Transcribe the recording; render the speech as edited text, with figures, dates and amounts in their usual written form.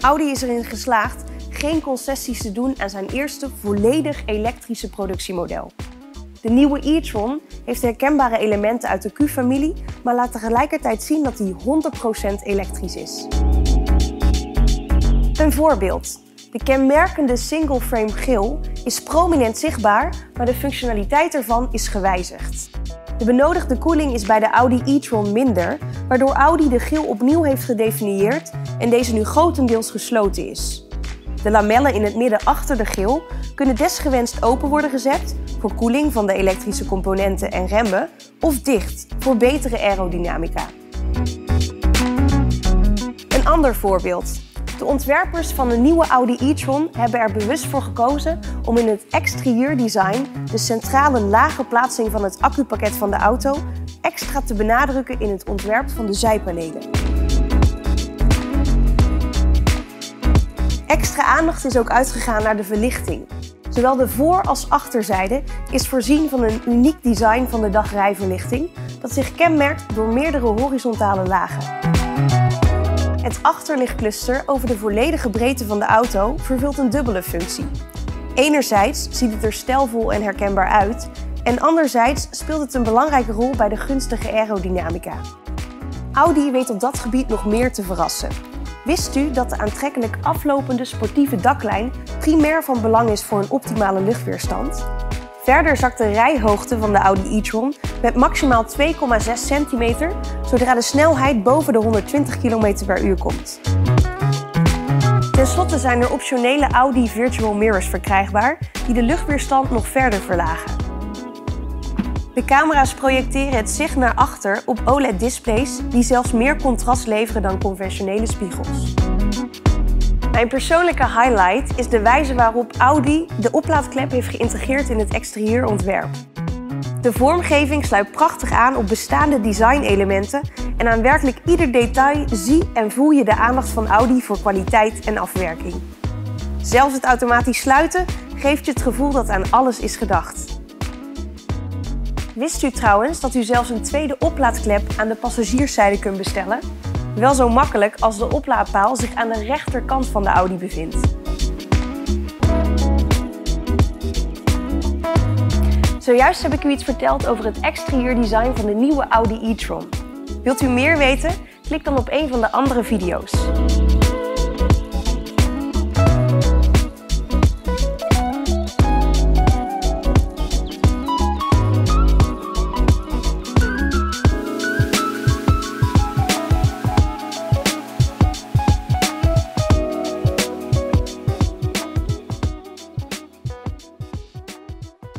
Audi is erin geslaagd geen concessies te doen aan zijn eerste volledig elektrische productiemodel. De nieuwe e-tron heeft herkenbare elementen uit de Q-familie, maar laat tegelijkertijd zien dat hij 100% elektrisch is. Een voorbeeld. De kenmerkende single-frame grille is prominent zichtbaar, maar de functionaliteit ervan is gewijzigd. De benodigde koeling is bij de Audi e-tron minder, waardoor Audi de grille opnieuw heeft gedefinieerd en deze nu grotendeels gesloten is. De lamellen in het midden achter de grille kunnen desgewenst open worden gezet voor koeling van de elektrische componenten en remmen of dicht voor betere aerodynamica. Een ander voorbeeld. De ontwerpers van de nieuwe Audi e-tron hebben er bewust voor gekozen om in het exterieurdesign de centrale lage plaatsing van het accupakket van de auto extra te benadrukken in het ontwerp van de zijpanelen. Extra aandacht is ook uitgegaan naar de verlichting. Zowel de voor- als achterzijde is voorzien van een uniek design van de dagrijverlichting dat zich kenmerkt door meerdere horizontale lagen. Het achterlichtcluster over de volledige breedte van de auto vervult een dubbele functie. Enerzijds ziet het er stijlvol en herkenbaar uit en anderzijds speelt het een belangrijke rol bij de gunstige aerodynamica. Audi weet op dat gebied nog meer te verrassen. Wist u dat de aantrekkelijk aflopende sportieve daklijn primair van belang is voor een optimale luchtweerstand? Verder zakt de rijhoogte van de Audi e-tron met maximaal 2,6 cm zodra de snelheid boven de 120 km/u komt. Ten slotte zijn er optionele Audi Virtual Mirrors verkrijgbaar die de luchtweerstand nog verder verlagen. De camera's projecteren het zicht naar achter op OLED-displays die zelfs meer contrast leveren dan conventionele spiegels. Mijn persoonlijke highlight is de wijze waarop Audi de oplaadklep heeft geïntegreerd in het exterieurontwerp. De vormgeving sluit prachtig aan op bestaande designelementen en aan werkelijk ieder detail zie en voel je de aandacht van Audi voor kwaliteit en afwerking. Zelfs het automatisch sluiten geeft je het gevoel dat aan alles is gedacht. Wist u trouwens dat u zelfs een tweede oplaadklep aan de passagierszijde kunt bestellen? Wel zo makkelijk als de oplaadpaal zich aan de rechterkant van de Audi bevindt. Zojuist heb ik u iets verteld over het exterieurdesign van de nieuwe Audi e-tron. Wilt u meer weten? Klik dan op een van de andere video's.